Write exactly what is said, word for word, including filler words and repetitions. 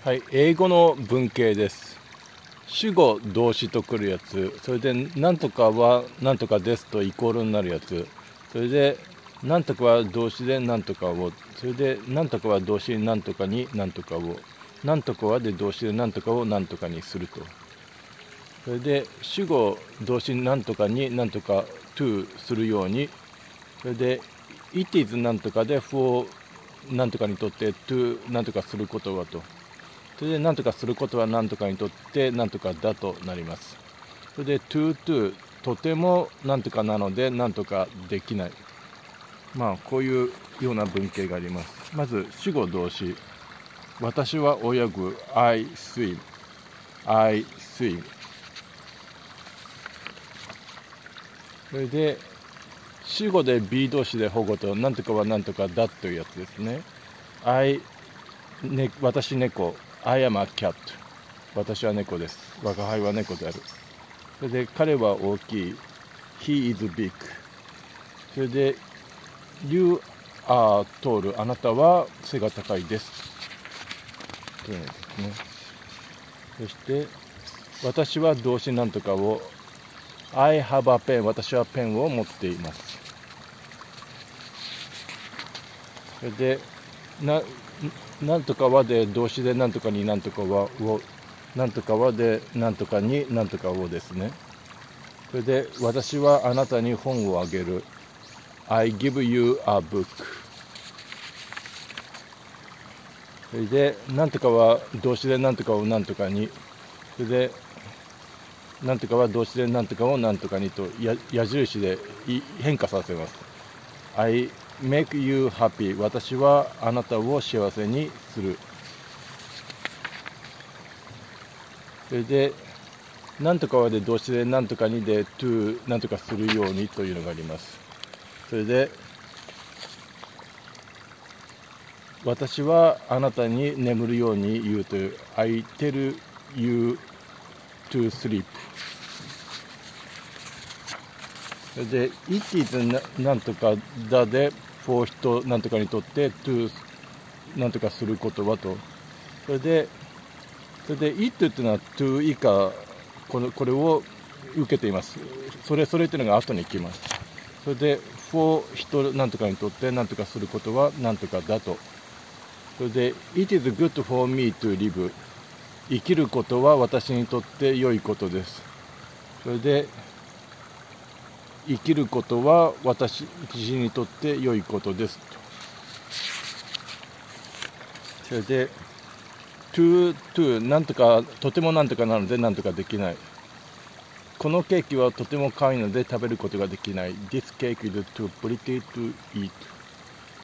はい、英語の文型です。主語動詞とくるやつ、それでなんとかはなんとかですとイコールになるやつ、それでなんとかは動詞でなんとかを、それでなんとかは動詞なんとかになんとかを、なんとかはで動詞でなんとかをなんとかにすると。それで主語動詞なんとかになんとか to するように、それで it is なんとかで for なんとかにとって to なんとかすることはと。それで何とかすることは何とかにとって何とかだとなります。それで to to とても何とかなので何とかできない。まあこういうような文型があります。まず主語動詞。私は泳ぐ I swim I swim。 それで主語で be 動詞で保護と何とかは何とかだというやつですね。I、ね、私猫I am a cat。 私は猫です。我が輩は猫である。それで彼は大きい He is big。 それで You are tall。 あなたは背が高いですというのですね。そして私は動詞なんとかを I have a pen。 私はペンを持っています。それでななんとかはで動詞でなんとかになんとかはを、なんとかはでなんとかになんとかをですね。それで私はあなたに本をあげる I give you a book。 それでなんとかは動詞でなんとかをなんとかに、それでなんとかは動詞でなんとかをなんとかにとや矢印で変化させます。 I make you happy。 私はあなたを幸せにする。それでなんとかはで動詞でなんとかにで to なんとかするようにというのがあります。それで私はあなたに眠るように言うという I tell you to sleep。 それで It is な, なんとかだで for 人なんとかにとって to なんとかすることはと。それでそれで It っていうのは to 以下このこれを受けています。それそれっていうのが後に来ます。それで for 人なんとかにとってなんとかすることはなんとかだと。それで It is good for me to live。 生きることは私にとって良いことです。それで生きることは私にとって良いことですと。それで to to なんとかとてもなんとかなのでなんとかできない。このケーキはとても可愛いので食べることができない。 This cake is too pretty to eat。